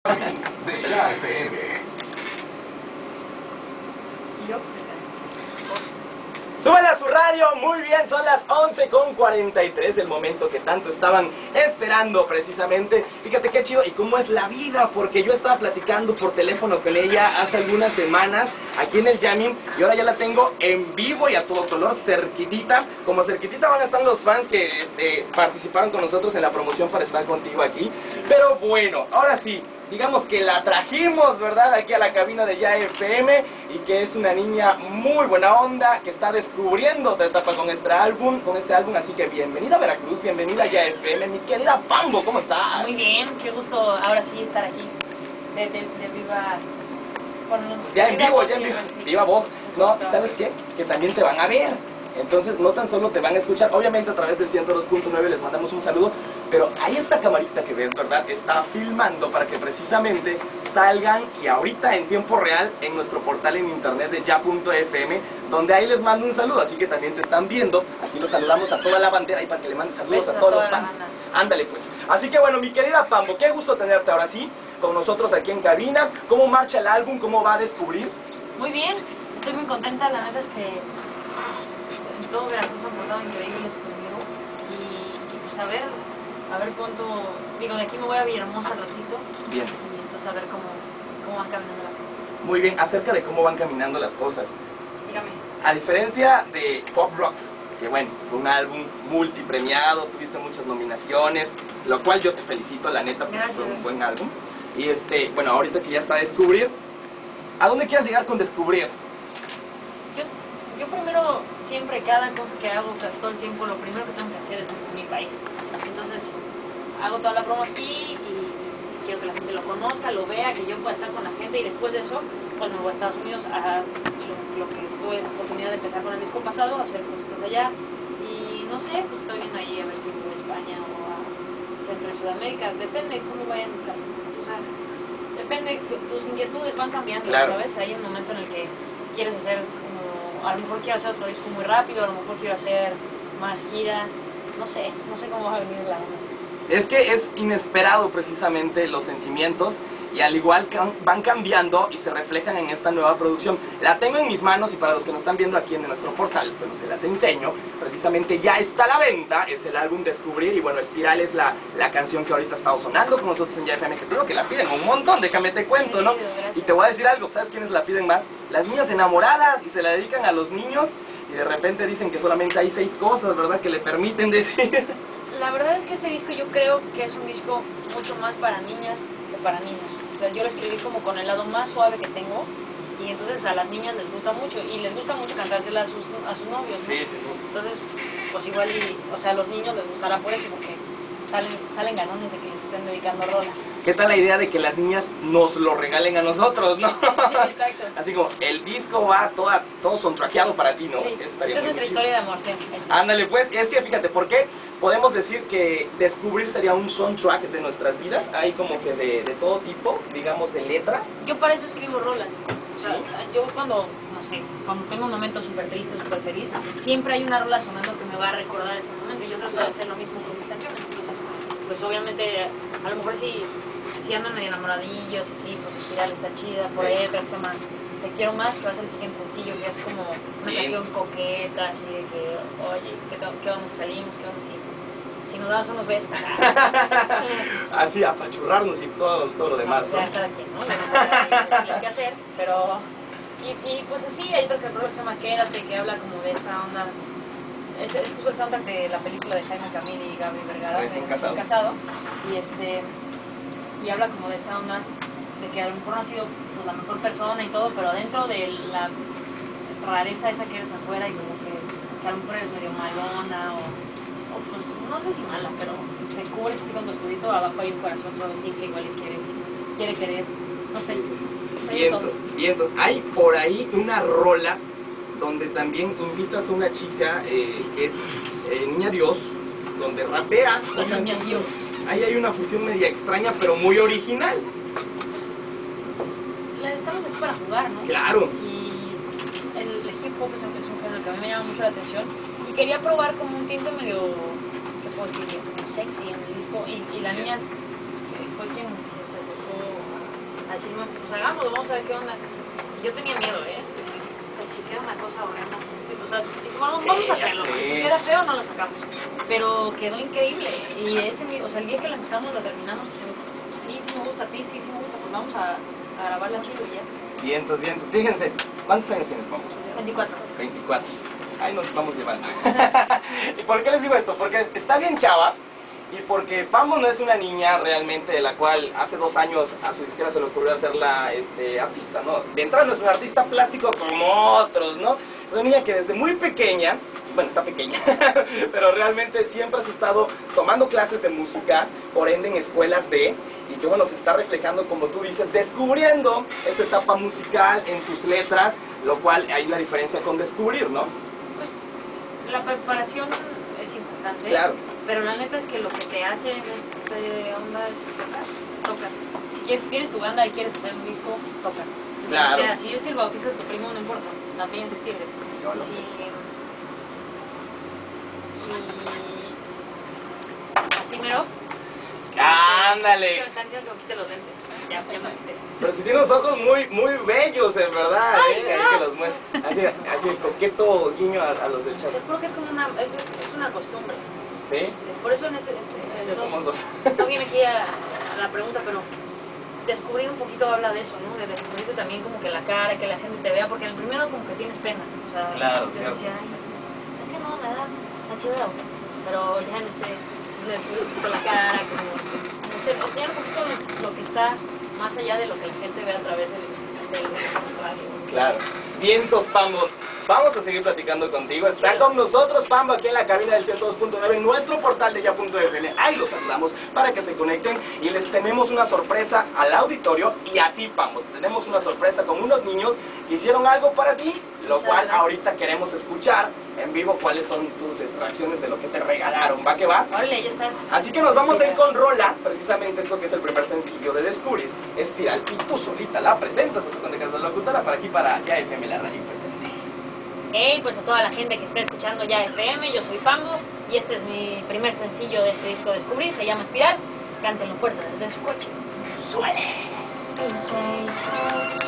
de la FM. Súbale a su radio, muy bien, son las 11:43, el momento que tanto estaban esperando precisamente. Fíjate qué chido y cómo es la vida, porque yo estaba platicando por teléfono con ella hace algunas semanas aquí en el Jamming y ahora ya la tengo en vivo y a todo color, cerquitita. Como cerquitita van a estar los fans que participaron con nosotros en la promoción para estar contigo aquí. Pero bueno, ahora sí, digamos que la trajimos, ¿verdad? Aquí a la cabina de Ya FM y que es una niña muy buena onda, que está descubriendo otra etapa con este álbum, así que bienvenida a Veracruz, bienvenida a Ya FM, mi querida Pambo, ¿cómo estás? Muy bien, qué gusto ahora sí estar aquí, de viva... Bueno, ya en vivo, sí, viva voz. No, ¿sabes qué? Que también te van a ver. Entonces no tan solo te van a escuchar, obviamente a través del 102.9 les mandamos un saludo, pero ahí esta camarita que ves, ¿verdad? Está filmando para que precisamente salgan y ahorita en tiempo real en nuestro portal en internet de ya.fm, donde ahí les mando un saludo, así que también te están viendo, aquí los saludamos a toda la bandera y para que le mandes saludos a todos los fans. Ándale pues. Así que bueno, mi querida Pambo, qué gusto tenerte ahora sí, con nosotros aquí en cabina. ¿Cómo marcha el álbum? ¿Cómo va a descubrir? Muy bien, estoy muy contenta, la neta es que en todo Veracruz han portado increíbles conmigo y pues a ver cuánto, digo, de aquí me voy a Villahermosa al ratito. Bien. Y entonces a ver cómo van caminando las cosas. Muy bien, acerca de cómo van caminando las cosas. Dígame. A diferencia de Pop Rock, que bueno, fue un álbum multipremiado, tuviste muchas nominaciones, lo cual yo te felicito, la neta, porque fue un buen álbum. Y bueno, ahorita que ya está Descubrir, ¿a dónde quieres llegar con Descubrir? Yo primero, siempre, cada cosa que hago, o sea, todo el tiempo, lo primero que tengo que hacer es mi país. Entonces, hago toda la promo aquí y quiero que la gente lo conozca, lo vea, que yo pueda estar con la gente y después de eso, pues me voy a Estados Unidos a lo que tuve la oportunidad de empezar con el disco pasado, a hacer cosas allá. Y no sé, pues estoy viendo ahí a ver si voy a España o a Centro y Sudamérica, depende de cómo vayan, o sea, depende, tus inquietudes van cambiando, claro. ¿Sabes? Hay un momento en el que quieres hacer como, a lo mejor quiero hacer otro disco muy rápido, a lo mejor quiero hacer más gira, no sé cómo va a venir la onda. Es que es inesperado precisamente los sentimientos y al igual que van cambiando y se reflejan en esta nueva producción. La tengo en mis manos y para los que nos están viendo aquí en nuestro portal, bueno, se las enseño, precisamente ya está a la venta, es el álbum Descubrir y bueno, Espiral es la canción que ahorita está sonando con nosotros en Ya FM, que creo que la piden un montón, déjame te cuento, ¿no? Y te voy a decir algo, ¿sabes quiénes la piden más? Las niñas enamoradas y se la dedican a los niños y de repente dicen que solamente hay 6 cosas, ¿verdad?, que le permiten decir. La verdad es que este disco yo creo que es un disco mucho más para niñas que para niños. O sea, yo lo escribí como con el lado más suave que tengo y entonces a las niñas les gusta mucho y les gusta mucho cantársela a sus novios, ¿no? Sí. Entonces, pues igual o sea, a los niños les gustará por eso porque salen ganones de que les estén dedicando rolas. ¿Qué tal la idea de que las niñas nos lo regalen a nosotros, no? Sí, exacto. Así como, el disco va todo soundtrackeado para ti, ¿no? Sí, esta es nuestra historia de amor, sí. Ándale, pues, es que fíjate, ¿por qué podemos decir que Descubrir sería un soundtrack de nuestras vidas? Hay como que de todo tipo, digamos, de letras. Yo para eso escribo rolas. O sea, yo cuando tengo un momento súper triste, súper feliz, siempre hay una rola sonando que me va a recordar ese momento y yo trato de hacer lo mismo con mis canciones. Entonces, pues obviamente, a lo mejor si andan medio enamoradillos, así, pues Espiral está chida, por ahí otra que se llama Te Quiero Más, que va a ser el siguiente sencillo, que es como una canción coqueta, así de que, oye, ¿qué vamos, salimos, qué vamos, si nos damos unos besos? Así, apachurrarnos y todo lo demás, ¿no? O sea, cada quien, ¿no? Hay que hacer, pero... Y pues así, hay otra que se llama Quédate, que habla como de esta onda. Es justo el soundtrack de la película de Jaime Camil y Gabriel Vergara, de Recién Casado. Y habla como de esta onda de que a lo mejor no ha sido pues, la mejor persona y todo, pero dentro de la rareza esa que eres afuera y como que a lo mejor eres medio malona o pues no sé si mala, pero te cubres así con tu escudito, abajo hay un corazón suavecito que igual quiere querer, no sé. Vientos. Hay por ahí una rola donde también invitas a una chica que es Niña Dios, donde rapea. Niña Dios. Ahí hay una fusión media extraña, pero muy original. Estamos aquí para jugar, ¿no? Claro. Y el hip hop es un género que a mí me llama mucho la atención. Y quería probar como un tinte medio, ¿qué puedo decir? Sexy en el disco. Y la niña fue quien se acercó decirme, pues hagámoslo, vamos a ver qué onda. Y yo tenía miedo, si queda una cosa horrenda. O sea, vamos a hacerlo. Si queda feo, no lo sacamos. Pero quedó increíble. Y el día que la empezamos, la terminamos. Sí me gusta a ti, sí me gusta, pues vamos a grabarla chido y ya. Vientos. Fíjense, ¿cuántos años tienes, vamos? 24. 24. Ahí nos vamos llevando. ¿Y por qué les digo esto? Porque está bien chava. Y porque Pambo no es una niña realmente de la cual hace 2 años a su disquera se le ocurrió hacerla artista, ¿no? De entrada no es un artista plástico como otros, ¿no? Es una niña que desde muy pequeña, bueno, está pequeña, pero realmente siempre has estado tomando clases de música, por ende en escuelas y que bueno, se está reflejando, como tú dices, descubriendo esta etapa musical en sus letras, lo cual hay una diferencia con descubrir, ¿no? Pues la preparación es importante. Claro. Pero la neta es que lo que te hace en onda es tocar. Si tienes tu banda y quieres hacer un disco, toca. Claro. O sea, si es el bautizo de tu primo, no importa, también te sirve. Así mero. ¡Ándale! Están diciendo que me quite los lentes. Ya me quité. Pero si tiene unos ojos muy bellos, en verdad, Ay, ahí que los muestra. Así el coqueto guiño a los del chat. Yo creo que es como es una costumbre. ¿Sí? Por eso no viene aquí a la pregunta, pero descubrir un poquito habla de eso, ¿no? De descubrirte también como que la cara, que la gente te vea, porque en el primero como que tienes pena, o sea, claro, yo decía, ay, es que no, me da chiveo, pero ya en le descubrí un poquito la cara, como, no sé, o sea, un poquito lo que está más allá de lo que la gente ve a través del radio. Claro. Vientos, Pambo. Vamos a seguir platicando contigo. Está con nosotros Pambo aquí en la cabina del 102.9 en nuestro portal de ya.fm. Ahí los saludamos para que se conecten y les tenemos una sorpresa al auditorio y a ti, Pambo. Tenemos una sorpresa con unos niños que hicieron algo para ti, lo cual ahorita queremos escuchar en vivo cuáles son tus reacciones de lo que te regalaron. ¿Va que va? Órale, ya está. Así que nos vamos a ir con Rola, precisamente esto que es el primer sencillo de Descubrir. Espiral, y tú solita la presentas, de Casa Locutora, para aquí, para Ya FM, la radio presente. Hey, pues a toda la gente que está escuchando Ya FM, yo soy Pambo, y este es mi primer sencillo de este disco Descubrir, se llama Espiral. Cántenlo fuerte desde su coche. ¡Suele!